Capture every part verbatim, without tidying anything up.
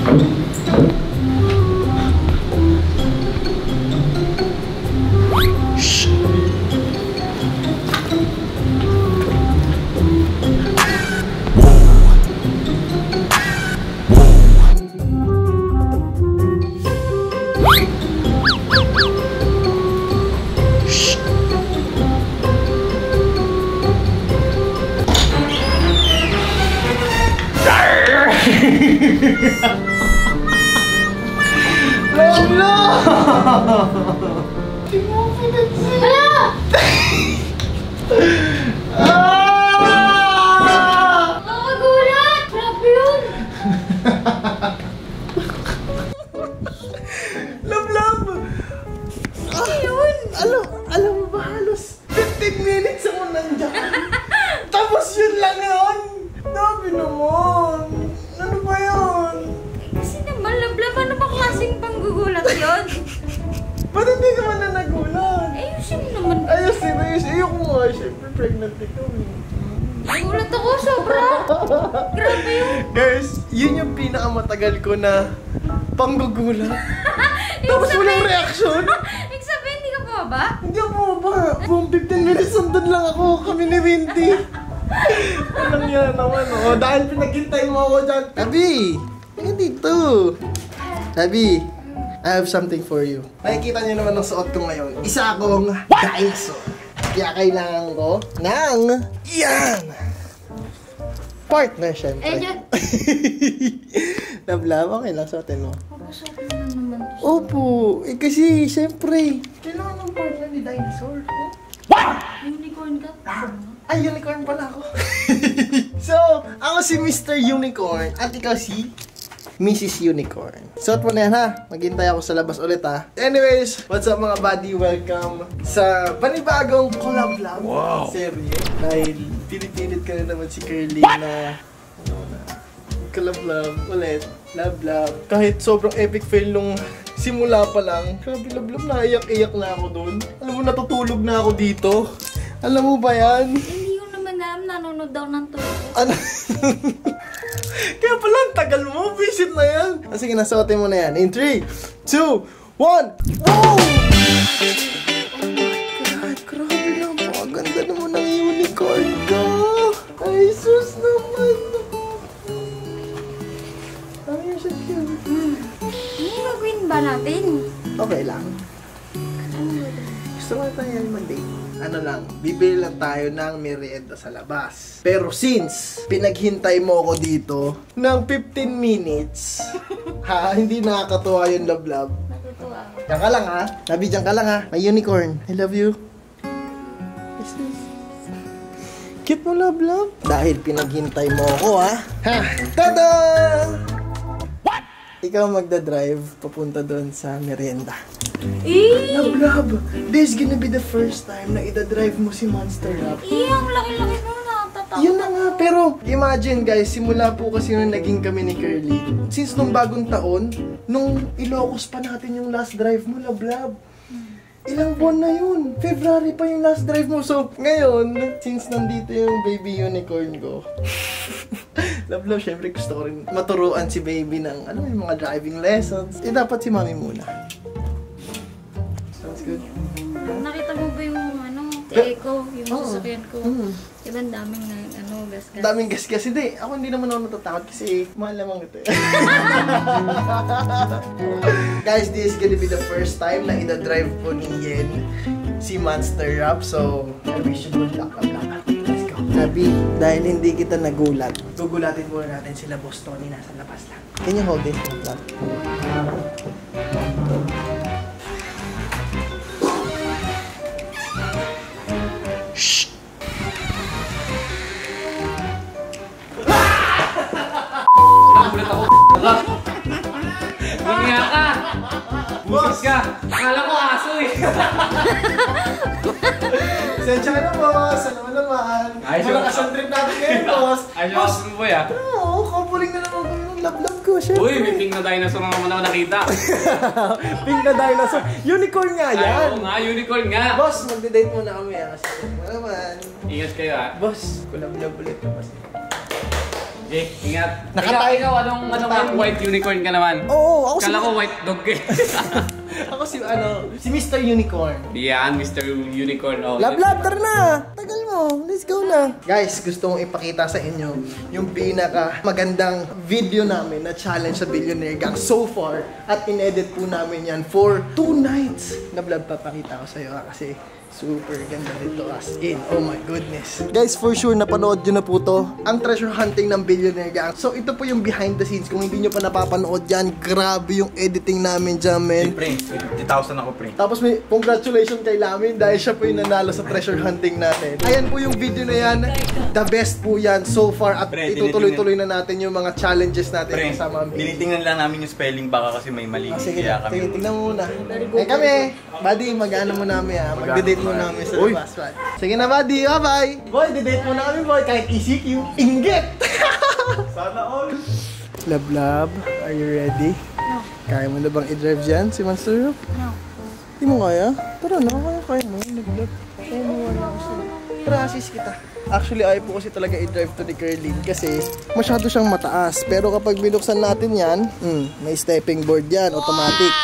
Lolo! Hindi mo pinansin! Ah! Nakakagulat! Grabe yun! Love, love! Ano yun? Alam, alam mo ba halos fifteen minutes ako nandyan? Tapos yun lang yun! Grabe naman! Ano ba yun? Kasi naman, lablab, ano ba klaseng panggugulat yun? Ba't hindi ka man na nagulat? Ayusin mo naman. Ayusin, ayusin. Ayoko mo nga, syempre pregnant ikaw eh. Nagulat ako, sobra. Grabe yun. Guys, yun yung pinakamatagal ko na panggugulat. Tapos walang reaction. Ibig sabihin, hindi ka bumaba? Hindi ako bumaba. Buong fifteen minutes, sandun lang ako. Kami ni Winty. Anong yan naman, oh. Dahil pinaghintay mo ako dyan. Tabi! Tingnan dito. Tabi, I have something for you. Nakikita niyo naman ang suot ko ngayon. Isa akong dinosaur. Kaya kailangan ko ng yan! Partner, syempre. Eh, dyan. Nablab, okay lang suotin mo. Papasukin mo lang naman. Opo, eh kasi syempre, kailangan ng partner ni dinosaur. What? Unicorn ka? Ay, unicorn pala ako. So, ako si Mister Unicorn at ikaw si Missus Unicorn. Suot mo na yan ha. Maghintay ako sa labas ulit ha. Anyways, what's up mga buddy? Welcome sa panibagong collab vlog wow. Serye. Dahil pinipilit ka na naman si Curly na ano na collab vlog ulit. Love love. Kahit sobrang epic fail nung simula pa lang. Grabe love love na iyak-iyak na ako dun. Alam mo, natutulog na ako dito. Alam mo ba yan? Hindi ko naman alam, nanonood daw ng tulog. Ano? Kaya pala, ang tagal mo. Visit na yan. Ah, sige, nasuotin mo na yan. In three, two, one. Wow! Oh my God, grabe lang po. Ang ganda naman ng unicorn ko. Ay, sus naman. Ay, siya cute. Hmm. Ano gagawin ba natin? Okay lang. Ano gagawin? Gusto mo tayo mag-date? Ano lang, bibili lang tayo ng merienda sa labas. Pero since pinaghintay mo ako dito ng fifteen minutes, ha, hindi nakakatuwa yung love-love. Natutuwa ako. Diyan ka lang ha. Nabi, diyan ka lang ha. My unicorn. I love you. Yes, yes. Cute mo, love-love. Dahil pinaghintay mo ako ha. Ha! Tada! What? Ikaw magdadrive papunta doon sa merienda. Eh! Love, love! This is gonna be the first time na ida-drive mo si Monster Rap. Eh, ang laki-laki mo na. Tatakot. Yun na nga, pero imagine guys, simula po kasi nung naging kami ni Curly, since nung bagong taon, nung Ilocos pa natin yung last drive mo, love, love. Ilang buwan na yun. February pa yung last drive mo. So, ngayon, since nandito yung baby unicorn ko, love, love, syempre gusto ko rin maturuan si baby ng, ano, yung mga driving lessons. Eh, dapat si mami muna. Sounds good. Nakita mo ba yung ano, Eco, yung Oo. sasakyan ko? Mm. Diba ang daming na, ano, gas-gas? Daming gas-gas. Hindi, ako hindi naman ako natatakot kasi mahal naman ito. Guys, this is gonna be the first time na ida-drive po ni Yen si Monster Rap. So, I wish you good luck. Let's go. Nabi, dahil hindi kita nagulat, gugulatin muna natin sila Boss Tony nasa labas lang. Can you hold it? Shh! Nagulat ako. Lumiya ka! Busis ka! Akala ko aso eh! Sensya ka na, boss! Ano naman? Ayos yung- Malakas ang trip natin ngayon, boss! Ayos yung aso mo boy ah! Oo, couple na naman ko yung love-love ko, syempre. Uy, may pink na dinosaur naman ako nakita! Pink na dinosaur. Unicorn nga Ay, yan. oo nga, unicorn nga! Boss, magde-date muna kami ah. Kasi ano naman. Ingat kayo ah! Boss, kulab-lab ulit na boss. Eh, ingat. Nakatay- Ikaw, ikaw, anong, anong yung white unicorn ka naman? Oo, ako si... Kala ko white dog eh. Ako si, ano, si Mister Unicorn. Yan, Mister Unicorn. Oh, Lab, lab, tara na! Tagal mo, let's go na! Guys, gusto kong ipakita sa inyo yung pinaka magandang video namin na challenge sa Billionaire Gang so far. At in-edit po namin yan for two nights. Lab, lab, papakita ko sa'yo ha, kasi super ganda nito as in. Oh my goodness. Guys, for sure napanood nyo na po to. Ang treasure hunting ng Billionaire Gang. So ito po yung behind the scenes. Kung hindi nyo pa napapanood yan, grabe yung editing namin dyan, men. Pre, fifty thousand ako, pre. Tapos may congratulations kay Lamin dahil siya po yung nanalo sa treasure hunting natin. Ayan po yung video na yan. The best po yan so far. At Pre, itutuloy-tuloy na natin yung mga challenges natin Pre, kasama ang video. tinitingnan lang namin yung spelling baka kasi may mali. Ah, sige, Kaya sige, kami. tingnan mo muna. Eh kami, buddy, mag-ano mo namin ha. Mag-date mo namin sa Uy. labas. Right? Sige na, buddy, bye-bye. Boy, didate mo na kami, boy. Kahit E C Q. Inggit! Sana all. Lab, lab, are you ready? No. Kaya mo na bang i-drive dyan si Monster Rock? No. Hindi mo kaya? Tara na, kaya kaya mo. Lab-lab. Kaya mo wala ako sila. Tara, assist kita. Actually, ayaw po kasi talaga i-drive to ni Kerlin kasi masyado siyang mataas. Pero kapag binuksan natin yan, hmm, may stepping board yan, automatic.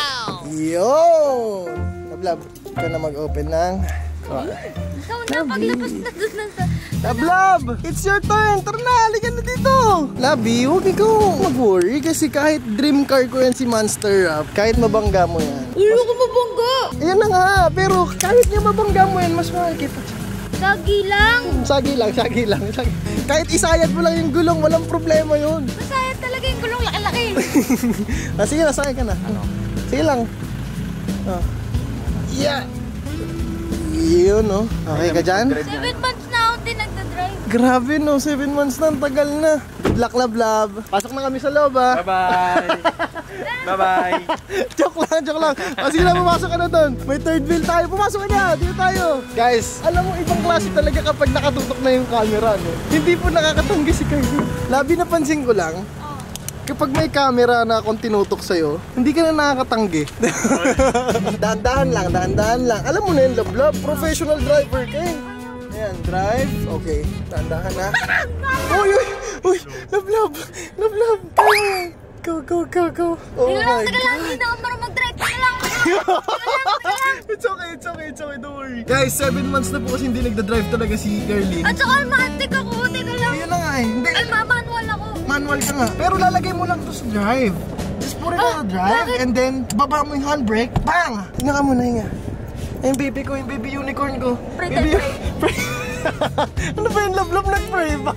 Yun! Lab-lab, ikaw na mag-open ng car. Ikaw na, paglabas na doon ng sa... Lab-lab! It's your turn! Tara na! Halika na dito! Labi, huwag ikaw mag-worry kasi kahit dream car ko yan si Monster Rap, kahit mabangga mo yan. Ulo ko mabangga! Ayan na nga, pero kahit niya mabangga mo yan, mas mahal kita. Lagi lang! Sagi lang, sagi lang. Sagi. Kahit isayad mo lang yung gulong, walang problema yun. Masaya talaga yung gulong laki-laki. Ah, sige na, sakay ka na. Sige lang. Oh. Yeah! Yun, no? Okay ka dyan? Seven months na ako din nagdadrive. Grabe, no? Seven months na, ang tagal na. Good luck, lab, lab. Pasok na kami sa loob, ha? Bye-bye. Bye-bye. Joke lang, joke lang. O sige na, pumasok ka na doon. May third wheel tayo. Pumasok ka na, dito tayo. Guys, alam mo, ibang klase talaga kapag nakatutok na yung camera, no? Hindi po nakakatanggi si Kylie. Labi, napansin ko lang, kapag may camera na akong tinutok sa'yo, hindi ka na nakakatanggi. Dahan-dahan lang, dahan-dahan lang. Alam mo na yun, lab-lab. Professional driver ka eh. Ayan, drive. Okay, dahan-dahan na. Uy, uy, uy, lab-lab, lab-lab. Go, go, go, go. Oh Teka lang, my teka lang, God. hindi na ako marunong mag-drive. Teka lang, teka lang, teka lang. It's okay, it's okay, it's okay, don't worry. Guys, seven months na po kasi hindi nagda-drive talaga si Kerlin. At saka almatic ako, teka lang. Ayun na nga eh, hindi. Ay, mamanual ako. Manual ka nga. Pero lalagay mo lang to sa drive. Just put it on the drive bakit? and then baba mo yung handbrake. Bang! Hinga ka muna, hinga. Ay, yung baby ko, yung baby unicorn ko. Pray Baby that Pray. Ano ba yung love-love nag-pray ba?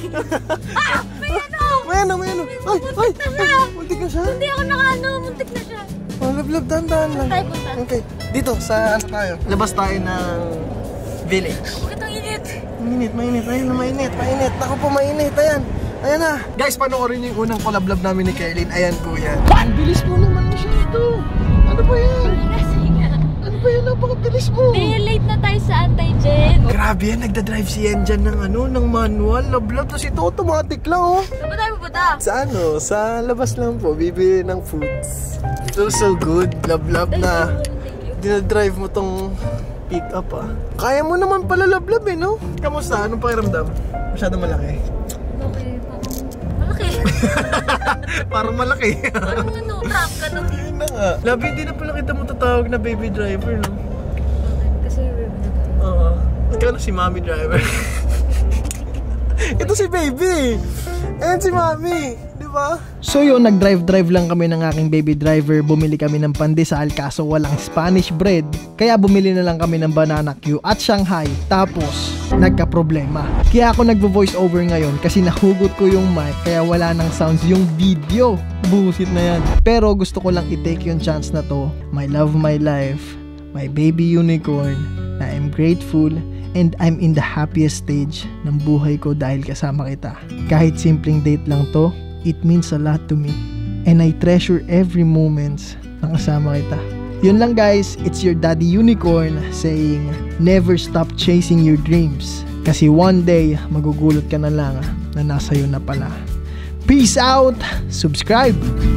Ah! May ano! May ano, may ano. Ay, ay, Muntik na siya. ay, muntik na siya. Hindi ako nakaano, muntik na siya. Oh, love-love, dahan-dahan lang. Tayo punta. Okay, dito, sa ano tayo? Labas tayo ng village. Bakit ang init? Mainit, mainit, ayun na mainit, mainit. Ako po mainit, ayan. Ayan na. Guys, panoorin niyo yung unang collab namin ni Kerlin. Ayan po yan. Ang bilis mo naman masyado. Ano ba yan? Kasi nga. Ano ba yan? Napakabilis mo. Hindi, late na tayo sa anti-gen. Grabe yan, nagda-drive si yan dyan ng ano, ng manual. Love-love, tapos ito automatic lang oh. Saan ba tayo pupunta? Sa ano, sa labas lang po, bibili ng foods. It was so good, love-love na dinadrive mo tong pick up ah. Kaya mo naman pala love-love eh, no? Kamusta? Anong pakiramdam? Masyado malaki. Okay, parang malaki. Parang malaki. Parang ano, trap ka no? Yun na nga. Labi, hindi na pala kita mo tatawag na baby driver, no? Kasi baby na tayo. Oo. Ikaw na si mommy driver. Ito si baby. Ayan si mommy. Diba? So yun, nag-drive-drive lang kami ng aking baby driver. Bumili kami ng pandesal kaso walang Spanish bread. Kaya bumili na lang kami ng banana Q at Shanghai. Tapos, nagka-problema. Kaya ako nagvo-voice over ngayon kasi nahugot ko yung mic kaya wala nang sounds yung video. Bullshit na yan. Pero gusto ko lang i-take yung chance na to. My love, my life, my baby unicorn, na I'm grateful and I'm in the happiest stage ng buhay ko dahil kasama kita. Kahit simpleng date lang to, it means a lot to me. And I treasure every moment na kasama kita. Yun lang guys, it's your daddy unicorn saying, never stop chasing your dreams. Kasi one day, magugulot ka na lang na nasa iyo na pala. Peace out! Subscribe!